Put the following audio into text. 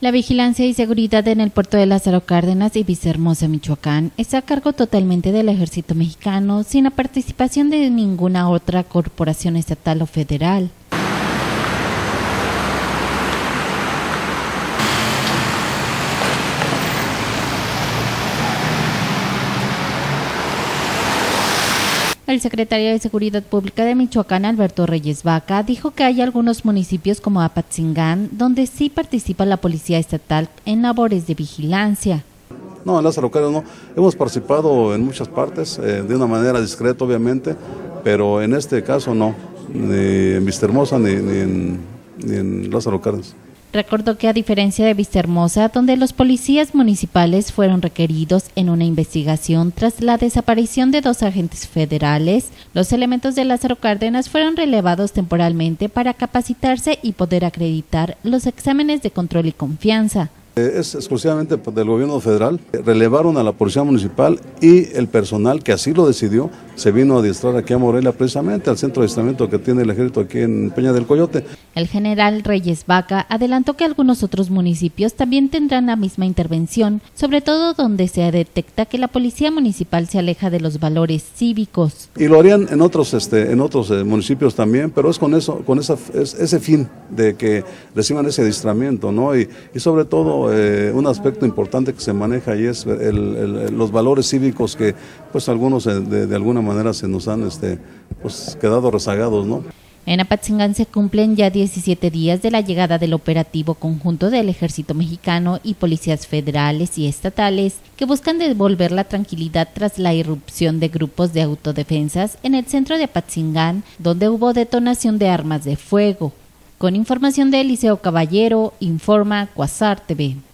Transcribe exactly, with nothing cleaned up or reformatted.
La vigilancia y seguridad en el puerto de Lázaro Cárdenas y Vistahermosa, Michoacán, está a cargo totalmente del Ejército Mexicano, sin la participación de ninguna otra corporación estatal o federal. El secretario de Seguridad Pública de Michoacán, Alberto Reyes Vaca, dijo que hay algunos municipios como Apatzingán, donde sí participa la Policía Estatal en labores de vigilancia. No, en Lázaro Cárdenas no. Hemos participado en muchas partes, eh, de una manera discreta obviamente, pero en este caso no, ni en Vistahermosa ni, ni, en, ni en Lázaro Cárdenas. Recordó que a diferencia de Vistahermosa, donde los policías municipales fueron requeridos en una investigación tras la desaparición de dos agentes federales, los elementos de Lázaro Cárdenas fueron relevados temporalmente para capacitarse y poder acreditar los exámenes de control y confianza. Es exclusivamente del gobierno federal. Relevaron a la policía municipal y el personal que así lo decidió se vino a adiestrar aquí a Morelia, precisamente al centro de adiestramiento que tiene el ejército aquí en Peña del Coyote. El general Reyes Vaca adelantó que algunos otros municipios también tendrán la misma intervención, sobre todo donde se detecta que la policía municipal se aleja de los valores cívicos. Y lo harían en otros, este, en otros eh, municipios también, pero es con eso, con esa, es, ese fin de que reciban ese adiestramiento, ¿no? Y, y sobre todo Eh, un aspecto importante que se maneja ahí es el, el, los valores cívicos que pues algunos de, de alguna manera se nos han este, pues, quedado rezagados, ¿no? En Apatzingán se cumplen ya diecisiete días de la llegada del operativo conjunto del Ejército Mexicano y policías federales y estatales que buscan devolver la tranquilidad tras la irrupción de grupos de autodefensas en el centro de Apatzingán, donde hubo detonación de armas de fuego. Con información de Eliseo Caballero, informa Cuasar T V.